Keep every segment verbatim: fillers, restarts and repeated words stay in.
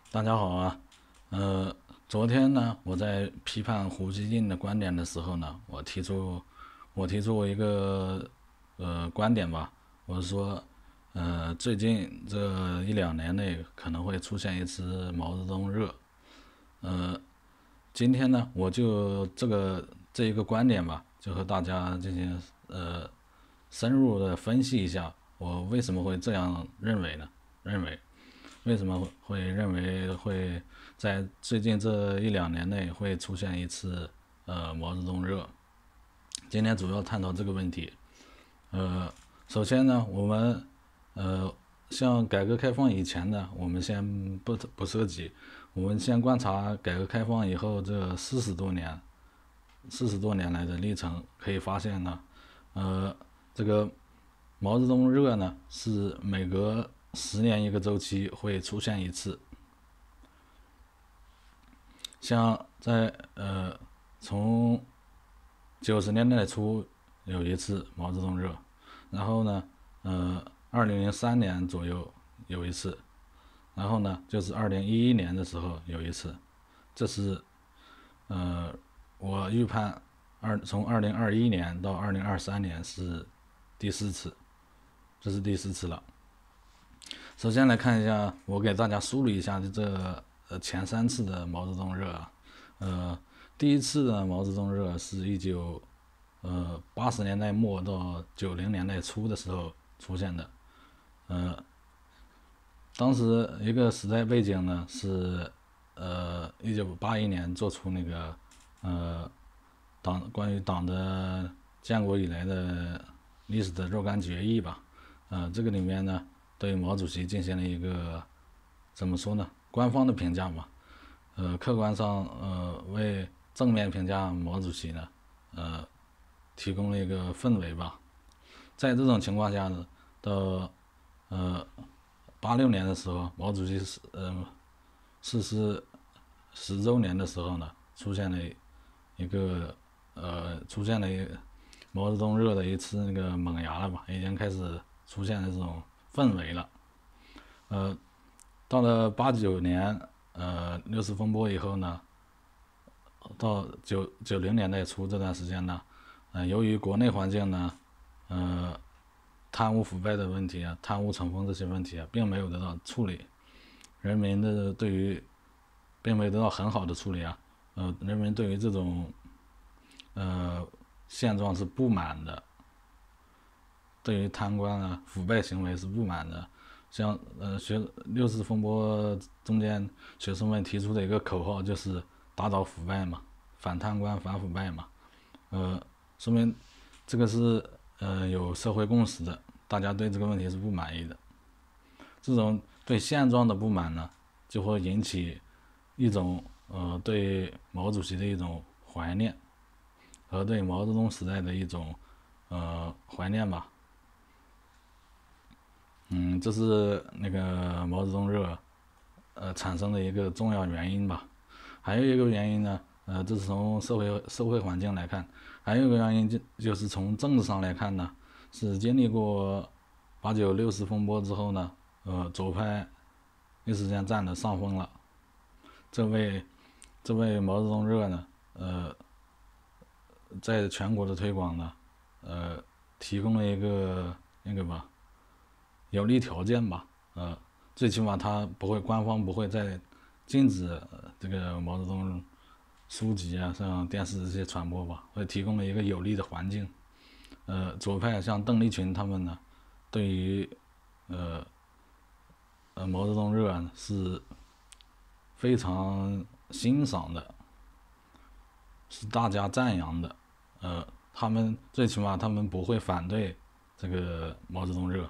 大家好啊，呃，昨天呢，我在批判胡锡进的观点的时候呢，我提出我提出一个呃观点吧，我是说，呃，最近这一两年内可能会出现一次毛泽东热，呃，今天呢，我就这个这一个观点吧，就和大家进行呃深入的分析一下，我为什么会这样认为呢？认为。为什么会认为会在最近这一两年内会出现一次呃毛泽东热？今天主要探讨这个问题。呃，首先呢，我们呃像改革开放以前呢，我们先不不涉及，我们先观察改革开放以后这四十多年四十多年来的历程，可以发现呢，呃，这个毛泽东热呢是每隔十年一个周期会出现一次，像在呃从九十年代初有一次毛泽东热，然后呢，呃，二零零三年左右有一次，然后呢，就是二零一一年的时候有一次，这是呃我预判二从二零二一年到二零二三年是第四次，这是第四次了。首先来看一下，我给大家梳理一下这呃前三次的毛泽东热啊，呃，第一次的毛泽东热是一九呃八十年代末到九零年代初的时候出现的，呃，当时一个时代背景呢是呃一九八一年做出那个呃党关于党的建国以来的历史的若干决议吧，呃，这个里面呢对毛主席进行了一个怎么说呢？官方的评价吧，呃，客观上呃为正面评价毛主席呢，呃，提供了一个氛围吧。在这种情况下呢，到呃八六年的时候，毛主席逝呃逝世十周年的时候呢，出现了一个呃出现了一个毛泽东热的一次那个萌芽了吧，已经开始出现了这种氛围了。呃，到了八九年，呃，六四风波以后呢，到九九零年代初这段时间呢，呃，由于国内环境呢，呃，贪污腐败的问题啊，贪污成风这些问题啊，并没有得到处理，人民的对于并没有得到很好的处理啊，呃，人民对于这种呃现状是不满的，对于贪官啊腐败行为是不满的。像呃学六四风波中间学生们提出的一个口号就是打倒腐败嘛，反贪官反腐败嘛，呃，说明这个是呃有社会共识的，大家对这个问题是不满意的。这种对现状的不满呢，就会引起一种呃对毛主席的一种怀念和对毛泽东时代的一种呃怀念吧。嗯，这是那个毛泽东热呃产生的一个重要原因吧。还有一个原因呢，呃，这是从社会社会环境来看，还有一个原因就就是从政治上来看呢，是经历过八九六四风波之后呢，呃，左派一时间占了上风了，这为这为毛泽东热呢，呃，在全国的推广呢，呃，提供了一个那个吧有利条件吧，呃，最起码他不会官方不会再禁止这个毛泽东书籍啊，像电视这些传播吧，会提供了一个有利的环境。呃，左派像邓丽群他们呢，对于呃呃毛泽东热啊是非常欣赏的，是大家赞扬的。呃，他们最起码他们不会反对这个毛泽东热。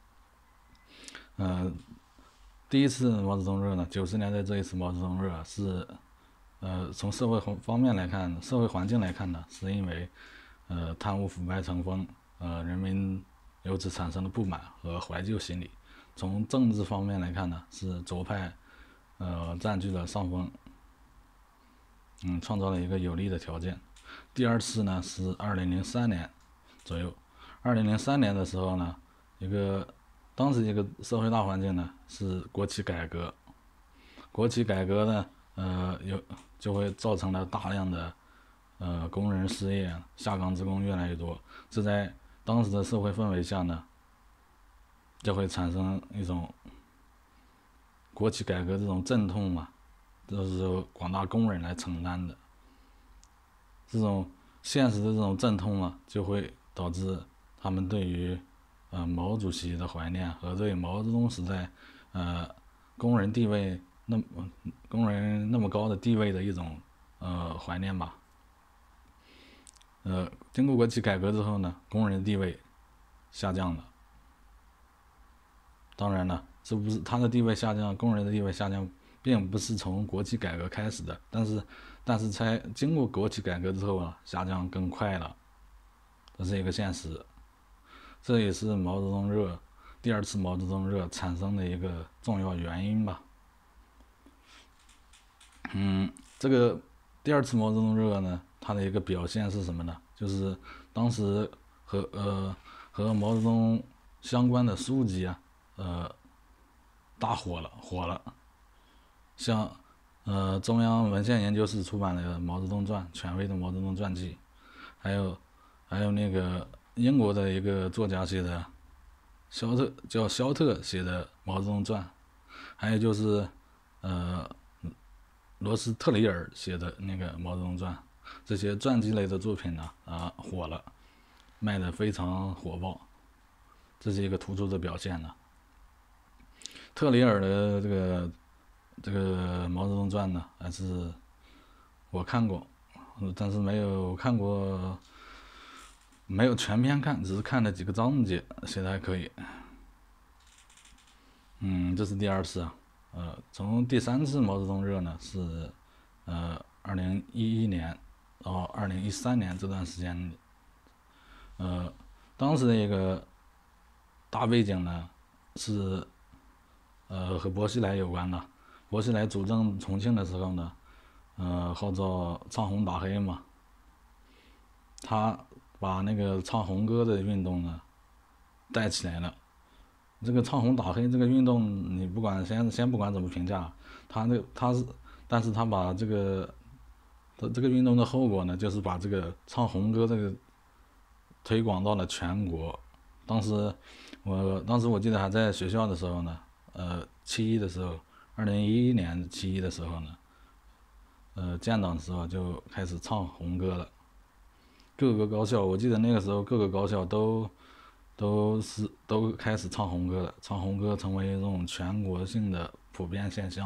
呃，第一次毛泽东热呢，九十年代这一次毛泽东热是，呃，从社会方面来看，社会环境来看呢，是因为，呃，贪污腐败成风，呃，人民由此产生了不满和怀旧心理。从政治方面来看呢，是左派，呃，占据了上风，嗯，创造了一个有利的条件。第二次呢是二零零三年左右，二零零三年的时候呢，一个当时一个社会大环境呢是国企改革， 国企改革呢，呃，有就会造成了大量的呃工人失业，下岗职工越来越多。这在当时的社会氛围下呢，就会产生一种国企改革这种阵痛嘛，都是由广大工人来承担的。这种现实的这种阵痛啊，就会导致他们对于呃毛主席的怀念和对毛泽东时代呃工人地位那么工人那么高的地位的一种呃怀念吧。呃，经过国企改革之后呢，工人的地位下降了。当然了，这不是他的地位下降，工人的地位下降，并不是从国企改革开始的，但是，但是才经过国企改革之后啊，下降更快了，这是一个现实，这也是毛泽东热第二次毛泽东热产生的一个重要原因吧。嗯，这个第二次毛泽东热呢，它的一个表现是什么呢？就是当时和呃和毛泽东相关的书籍啊，呃，大火了，火了。像呃中央文献研究室出版的《毛泽东传》，权威的毛泽东传记，还有还有那个英国的一个作家写的，肖特叫肖特写的《毛泽东传》，还有就是呃罗斯特里尔写的那个《毛泽东传》，这些传记类的作品呢啊火了，卖得非常火爆，这是一个突出的表现呢。特里尔的这个这个《毛泽东传》呢，还是我看过，但是没有看过，没有全篇看，只是看了几个章节，写的还可以。嗯，这是第二次啊，呃，从第三次毛泽东热呢是，呃，二零一一年到二零一三年这段时间，呃，当时的一个大背景呢是。呃，和薄熙来有关的。薄熙来主政重庆的时候呢，呃，号召唱红打黑嘛，他把那个唱红歌的运动呢带起来了。这个唱红打黑这个运动，你不管先先不管怎么评价，他那他是，但是他把这个这个运动的后果呢，就是把这个唱红歌这个推广到了全国。当时我当时我记得还在学校的时候呢。呃，七一的时候，二零一一年七一的时候呢，呃，建党的时候就开始唱红歌了。各个高校，我记得那个时候各个高校都都是都开始唱红歌了，唱红歌成为一种全国性的普遍现象。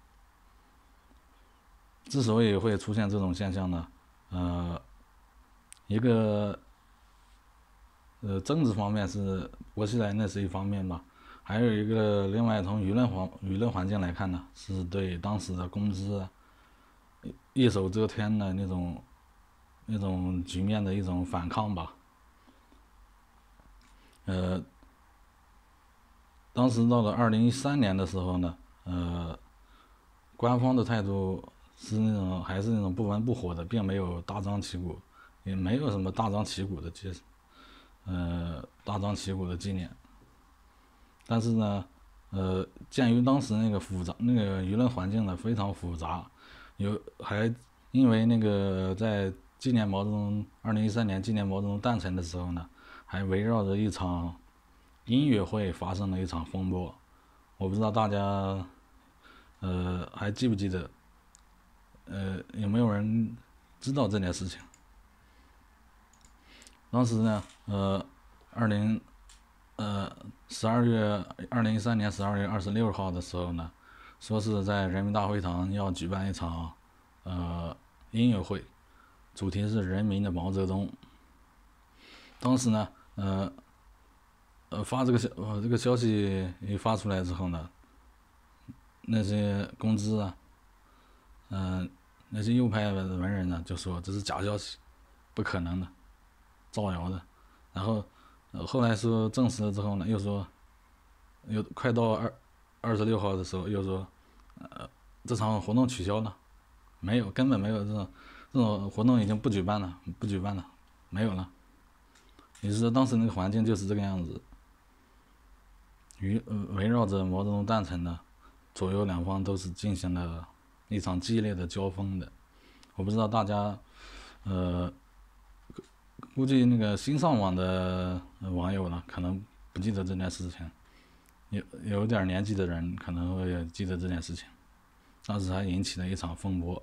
之所以会出现这种现象呢，呃，一个呃政治方面是薄熙来那是一方面吧。还有一个，另外从舆论环舆论环境来看呢，是对当时的工资一手遮天的那种那种局面的一种反抗吧。呃，当时到了二零一三年的时候呢，呃，官方的态度是那种还是那种不温不火的，并没有大张旗鼓，也没有什么大张旗鼓的纪呃大张旗鼓的纪念。但是呢，呃，鉴于当时那个复杂那个舆论环境呢非常复杂，有还因为那个在纪念毛泽东二零一三年纪念毛泽东诞辰的时候呢，还围绕着一场音乐会发生了一场风波。我不知道大家呃还记不记得，呃有没有人知道这件事情？当时呢，呃，二零呃，十二月二零一三年十二月二十六号的时候呢，说是在人民大会堂要举办一场呃音乐会，主题是人民的毛泽东。当时呢，呃呃发这个消呃这个消息一发出来之后呢，那些公知啊，嗯、呃、那些右派的文人呢就说这是假消息，不可能的，造谣的，然后。呃，后来说证实了之后呢，又说，又快到二二十六号的时候，又说，呃，这场活动取消了，没有，根本没有这种这种活动已经不举办了，不举办了，没有了。也就是说，当时那个环境就是这个样子，围围绕着毛泽东诞辰呢， 左右两方都是进行了一场激烈的交锋的。我不知道大家，呃，估计那个新上网的网友呢，可能不记得这件事情，有有点年纪的人可能会记得这件事情。当时还引起了一场风波。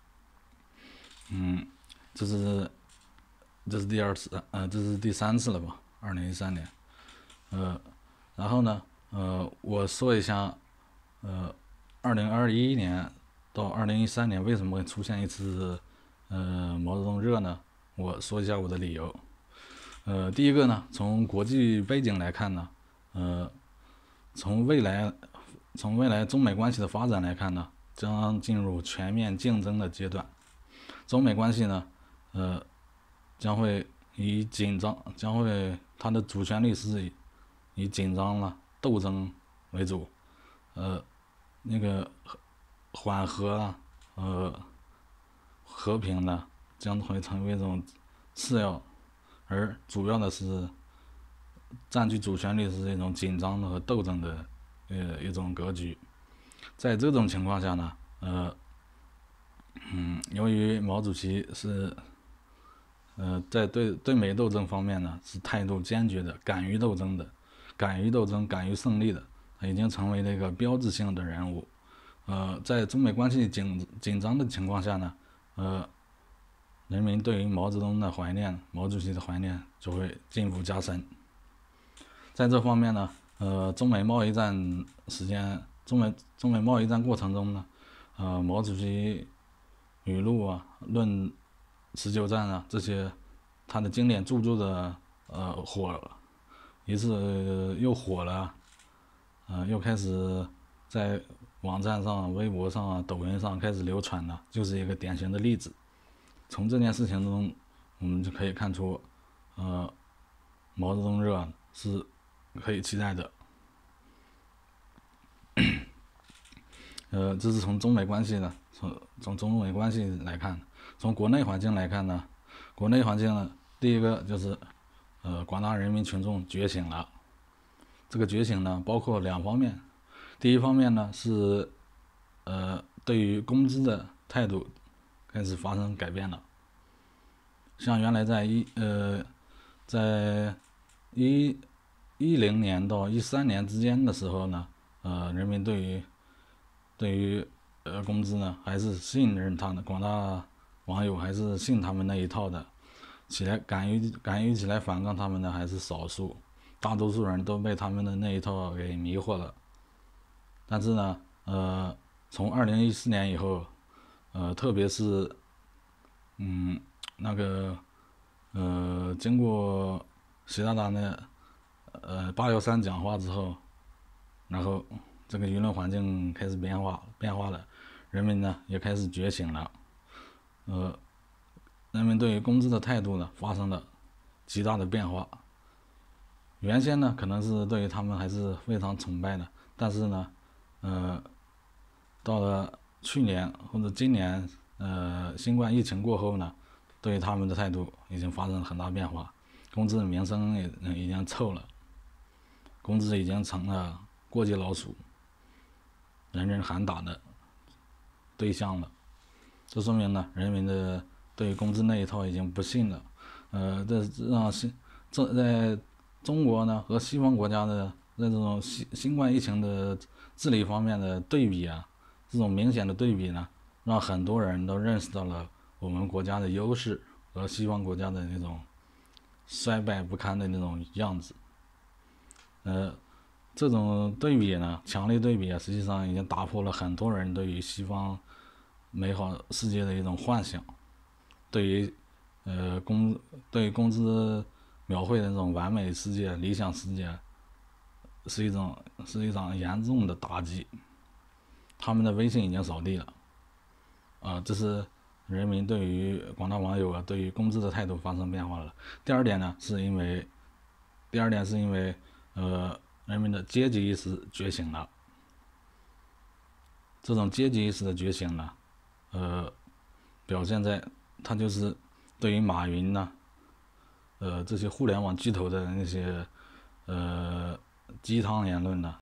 嗯，这是这是第二次，呃，这是第三次了吧？二零一三年，呃，然后呢，呃，我说一下，呃，二零二一年到二零一三年为什么会出现一次，呃，毛泽东热呢？我说一下我的理由。呃，第一个呢，从国际背景来看呢，呃，从未来从未来中美关系的发展来看呢，将进入全面竞争的阶段。中美关系呢，呃，将会以紧张，将会它的主旋律是以以紧张了斗争为主，呃，那个缓和啊，呃，和平呢将会成为一种次要，而主要的是占据主旋律是一种紧张的和斗争的呃一种格局。在这种情况下呢，呃，嗯，由于毛主席是呃在对对美斗争方面呢是态度坚决的，敢于斗争的，敢于斗争，敢于胜利的，他已经成为了一个标志性的人物。呃，在中美关系紧紧张的情况下呢，呃，人民对于毛泽东的怀念，毛主席的怀念就会进一步加深。在这方面呢，呃，中美贸易战时间，中美中美贸易战过程中呢，呃，毛主席语录啊、论持久战啊这些，他的经典著作的呃火了，一次又火了，呃，又开始在网站上、微博上、啊、抖音上开始流传了，就是一个典型的例子。从这件事情中，我们就可以看出，呃，毛泽东热是可以期待的。呃，这是从中美关系呢，从从中美关系来看，从国内环境来看呢，国内环境呢，第一个就是，呃，广大人民群众觉醒了。这个觉醒呢，包括两方面，第一方面呢是，呃，对于工资的态度开始发生改变了。像原来在一呃，在一一零年到一三年之间的时候呢，呃，人民对于对于呃工资呢还是信任他的，广大网友还是信他们那一套的，起来敢于敢于起来反抗他们的还是少数，大多数人都被他们的那一套给迷惑了。但是呢，呃，从二零一四年以后，呃，特别是嗯那个呃经过习大大的呃八幺三讲话之后，然后这个舆论环境开始变化变化了，人民呢也开始觉醒了，呃，人们对于工资的态度呢发生了极大的变化。原先呢可能是对于他们还是非常崇拜的，但是呢，呃，到了去年或者今年，呃，新冠疫情过后呢，对于他们的态度已经发生了很大变化，工资的名声也已经臭了，工资已经成了过街老鼠，人人喊打的对象了。这说明呢，人民的对于工资那一套已经不信了。呃，这让新这在中国呢和西方国家的在这种新新冠疫情的治理方面的对比啊，这种明显的对比呢，让很多人都认识到了我们国家的优势和西方国家的那种衰败不堪的那种样子。呃，这种对比呢，强烈对比啊，实际上已经打破了很多人对于西方美好世界的一种幻想，对于呃工对于工资描绘的那种完美世界、理想世界，是一种是一场严重的打击。他们的威信已经扫地了，啊、呃，这是人民对于广大网友啊对于工资的态度发生变化了。第二点呢，是因为第二点是因为呃人民的阶级意识觉醒了。这种阶级意识的觉醒呢，呃，表现在他就是对于马云呢，呃这些互联网巨头的那些呃鸡汤言论呢，